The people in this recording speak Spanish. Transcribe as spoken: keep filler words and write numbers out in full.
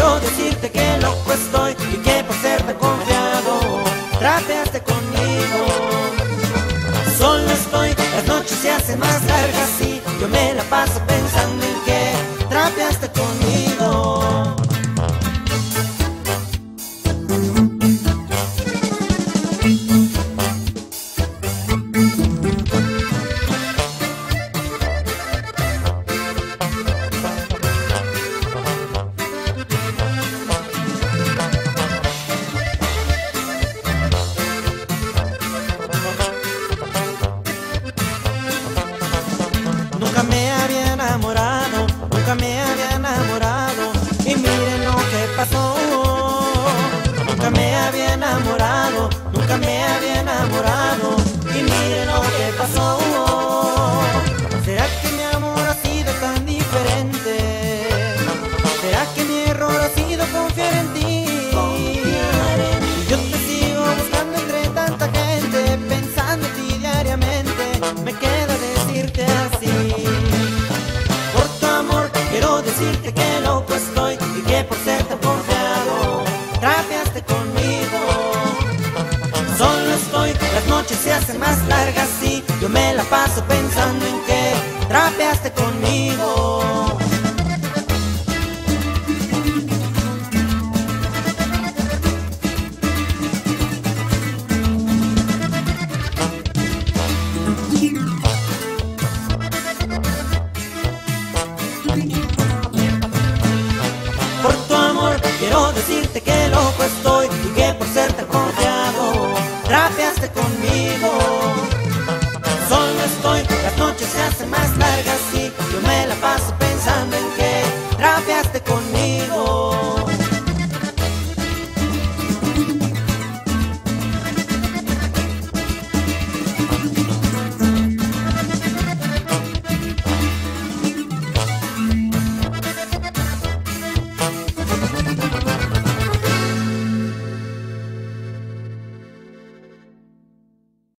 quiero decirte que loco estoy y que por ser tan confiado trapeaste conmigo. Solo estoy, las noches se hacen más largas y yo me la paso pensando en que trapeaste conmigo. Nunca me había enamorado, nunca me había enamorado, y miren lo que pasó. Nunca me había enamorado, nunca me había enamorado, y miren lo que pasó. ¿Será que mi amor ha sido tan diferente? ¿Será que mi error ha sido confiar en ti? Y yo te sigo buscando entre tanta gente, pensando en ti diariamente, me queda decirte así. Por tu amor quiero decirte que loco estoy y que por ser tan confiado trapeaste conmigo. Solo estoy, las noches se hacen más largas y yo me la paso pensando en que trapeaste conmigo. Por tu amor quiero decirte que loco estoy y que por ser tan confiado trapeaste conmigo. Solo estoy, las noches se hacen más largas y yo me la paso pensando en que trapeaste conmigo.